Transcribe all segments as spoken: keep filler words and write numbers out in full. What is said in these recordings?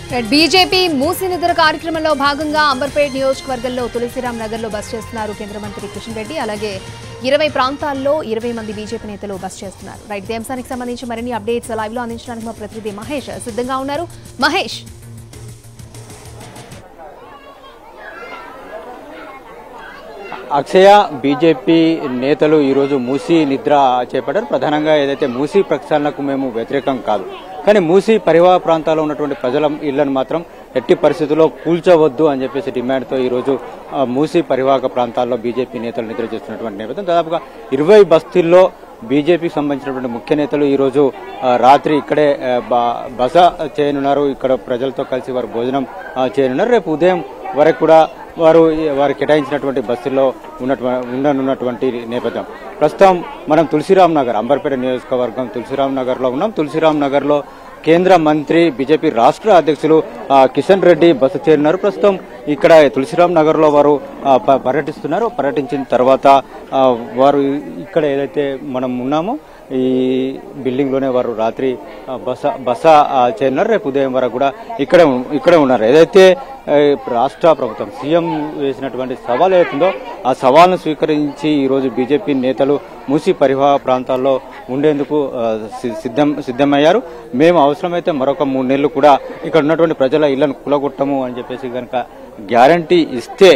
BJP మూసి నిద్ర కార్యక్రమంలో భాగంగా అంబర్పేట్ నియోజకవర్గంలో తులసిరామ్ నగర్ లో బస్ చేస్తున్నారు కేంద్ర మంత్రి కిషన్ రెడ్డి. అలాగే ఇరవై ప్రాంతాల్లో ఇరవై మంది బీజేపీ నేతలు బస్ చేస్తున్నారు. రైట్, ఇదే అంశానికి సంబంధించి మరిన్ని అప్డేట్స్ లైవ్ లో అందించడానికి మా ప్రతినిధి మహేష్ సిద్ధంగా ఉన్నారు. మహేష్, అక్షయ, బీజేపీ నేతలు ఈరోజు మూసీ నిద్ర చేపట్టారు. ప్రధానంగా ఏదైతే మూసీ ప్రక్షాళనకు మేము వ్యతిరేకం కాదు, కానీ మూసీ పరివాహ ప్రాంతాల్లో ఉన్నటువంటి ప్రజల ఇళ్లను మాత్రం ఎట్టి పరిస్థితుల్లో కూల్చవద్దు అని చెప్పేసి డిమాండ్తో ఈరోజు మూసీ పరివాహక ప్రాంతాల్లో బీజేపీ నేతలు నిద్ర చేస్తున్నటువంటి నేపథ్యం. దాదాపుగా ఇరవై బస్తీల్లో బీజేపీకి సంబంధించినటువంటి ముఖ్య నేతలు ఈరోజు రాత్రి ఇక్కడే బస చేయనున్నారు. ఇక్కడ ప్రజలతో కలిసి వారు భోజనం చేయనున్నారు. రేపు ఉదయం వరకు కూడా వారు వారు కేటాయించినటువంటి బస్సుల్లో ఉండనున్నటువంటి నేపథ్యం. ప్రస్తుతం మనం తులసిరామ్ నగర్, అంబర్పేట నియోజకవర్గం తులసిరామ్ నగర్ లో ఉన్నాం. తులసిరామ్ నగర్ లో కేంద్ర మంత్రి, బీజేపీ రాష్ట్ర అధ్యక్షులు కిషన్ రెడ్డి బస చేరినారు. ప్రస్తుతం ఇక్కడ తులసిరామ్ నగర్ లో వారు పర్యటిస్తున్నారు. పర్యటించిన తర్వాత వారు ఇక్కడ ఏదైతే మనం ఉన్నామో ఈ బిల్డింగ్ లోనే వారు రాత్రి బస బస చేరినారు. రేపు ఉదయం వరకు కూడా ఇక్కడే ఇక్కడే ఉన్నారు. ఏదైతే రాష్ట్ర ప్రభుత్వం సీఎం వేసినటువంటి సవాల్ ఏదైతుందో ఆ సవాల్ను స్వీకరించి ఈరోజు బీజేపీ నేతలు మూసీ పరివాహ ప్రాంతాల్లో ఉండేందుకు సిద్ధం సిద్ధమయ్యారు. మేము అవసరమైతే మరొక మూడు నెలలు కూడా ఇక్కడ ఉన్నటువంటి ప్రజల ఇళ్లను కూలగొట్టము అని చెప్పేసి కనుక గ్యారంటీ ఇస్తే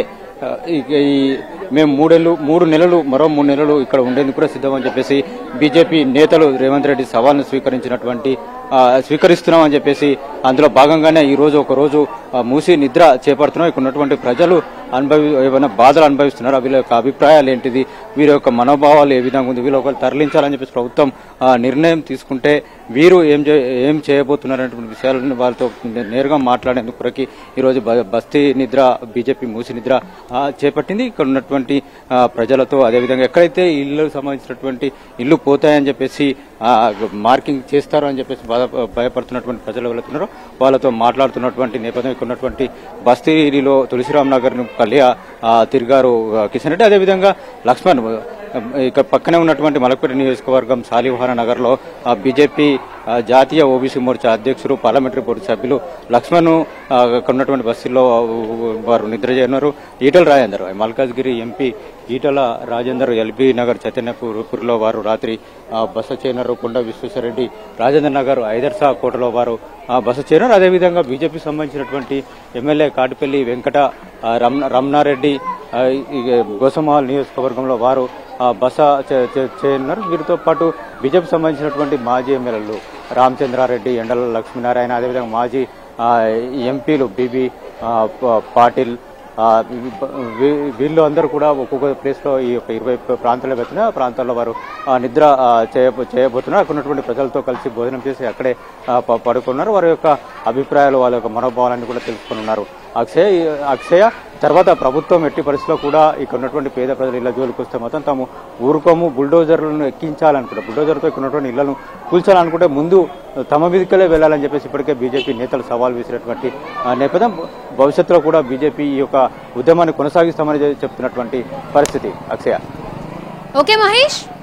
ఈ మేము మూడేళ్లు మూడు నెలలు మరో మూడు నెలలు ఇక్కడ ఉండేందుకు కూడా సిద్ధం అని చెప్పేసి బీజేపీ నేతలు రేవంత్ రెడ్డి సవాల్ను స్వీకరించినటువంటి స్వీకరిస్తున్నామని చెప్పేసి అందులో భాగంగానే ఈ రోజు ఒక రోజు మూసీ నిద్ర చేపడుతున్నాం. ఇక్కడ ఉన్నటువంటి ప్రజలు అనుభవి ఏమైనా బాధలు అనుభవిస్తున్నారు, వీళ్ళ యొక్క అభిప్రాయాలు ఏంటిది, వీరి యొక్క మనోభావాలు ఏ విధంగా ఉంది, వీళ్ళు ఒకరు తరలించాలని చెప్పేసి ప్రభుత్వం నిర్ణయం తీసుకుంటే వీరు ఏం ఏం చేయబోతున్నారనేటువంటి విషయాలను వాళ్ళతో నేరుగా మాట్లాడేందుకు కొరకి ఈరోజు బస్తీ నిద్ర, బీజేపీ మూసీ నిద్ర చేపట్టింది. ఇక్కడ ఉన్నటువంటి ప్రజలతో, అదేవిధంగా ఎక్కడైతే ఇళ్లకు సంబంధించినటువంటి ఇల్లు పోతాయని చెప్పేసి మార్కింగ్ చేస్తారో అని చెప్పేసి భయపడుతున్నటువంటి ప్రజలు వెళుతున్నారో వాళ్ళతో మాట్లాడుతున్నటువంటి నేపథ్యం. ఇక్కడ ఉన్నటువంటి బస్తీలో తులసిరామ్ నగర్ ను కలియా తిరిగారు కిషన్ రెడ్డి. అదేవిధంగా లక్ష్మణ్ ఇక్కడ పక్కనే ఉన్నటువంటి మలక్పేట నియోజకవర్గం శాలివాహన నగర్ లో బీజేపీ జాతీయ ఓబీసీ మోర్చా అధ్యక్షుడు, పార్లమెంటరీ బోర్డు సభ్యులు లక్ష్మణ్ అక్కడ ఉన్నటువంటి బస్సుల్లో వారు నిద్ర చేయనున్నారు. ఈటల రాజేందర్, మల్కాజ్గిరి ఎంపీ ఈటల రాజేందర్ ఎల్బీ నగర్ చైతన్యపూర్లో వారు రాత్రి బస చేయనున్నారు. కొండ విశ్వేశ్వరరెడ్డి రాజేంద్ర నగర్ ఐదర్సా కోటలో వారు బస చేయనున్నారు. అదేవిధంగా బీజేపీకి సంబంధించినటువంటి ఎమ్మెల్యే కాటిపల్లి వెంకట రమణారెడ్డి గోసమహల్ నియోజకవర్గంలో వారు బస చేయనున్నారు. వీరితో పాటు బీజేపీకి సంబంధించినటువంటి మాజీ ఎమ్మెల్యేలు రామచంద్రారెడ్డి, ఎండల లక్ష్మీనారాయణ, అదేవిధంగా మాజీ ఎంపీలు బీబీ పాటిల్, వీళ్ళు అందరూ కూడా ఒక్కొక్క ప్లేస్ లో ఈ యొక్క ఇరవై ప్రాంతాల్లో వెళ్తున్నారు. ఆ ప్రాంతాల్లో వారు నిద్ర చేయబోతున్నారు. అక్కడ ఉన్నటువంటి ప్రజలతో కలిసి భోజనం చేసి అక్కడే పడుకున్నారు. వారి యొక్క అభిప్రాయాలు, వాళ్ళ యొక్క మనోభావాలను కూడా తెలుసుకున్నారు. అక్షయ అక్షయ తర్వాత ప్రభుత్వం ఎట్టి పరిస్థితిలో కూడా ఇక్కడ ఉన్నటువంటి పేద ప్రజలు ఇళ్ల జోలికి వస్తే మొత్తం తాము ఊరుకోము, బుల్డోజర్లను ఎక్కించాలనుకుంటే, బుల్డోజర్తో ఇక్కడ ఉన్నటువంటి ఇళ్లను కూల్చాలనుకుంటే ముందు తమ మీదకెళ్ళే వెళ్లాలని చెప్పేసి ఇప్పటికే బీజేపీ నేతలు సవాల్ విసినటువంటి నేపథ్యం. భవిష్యత్తులో కూడా బీజేపీ ఈ యొక్క ఉద్యమాన్ని కొనసాగిస్తామని చెప్తున్నటువంటి పరిస్థితి. అక్షయ. ఓకే మహేష్.